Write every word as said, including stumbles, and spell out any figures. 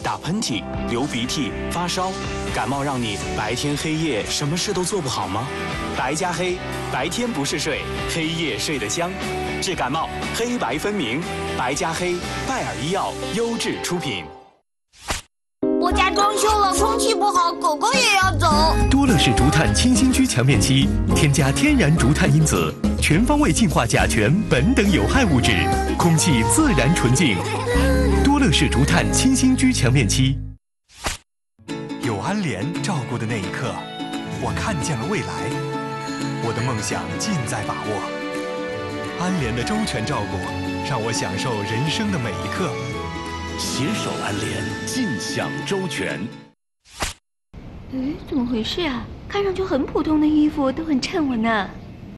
打喷嚏、流鼻涕、发烧，感冒让你白天黑夜什么事都做不好吗？白加黑，白天不是睡，黑夜睡得香。治感冒，黑白分明。白加黑，拜耳医药优质出品。 我家装修了，空气不好，狗狗也要走。 多乐士竹炭清新居强面漆，添加天然竹炭因子，全方位净化甲醛、苯等有害物质，空气自然纯净。多乐士竹炭清新居强面漆。 有安莲照顾的那一刻，我看见了未来，我的梦想尽在把握。安莲的周全照顾，让我享受人生的每一刻。 携手安莲，尽享周全。 哎，怎么回事啊？看上去很普通的衣服都很衬我呢。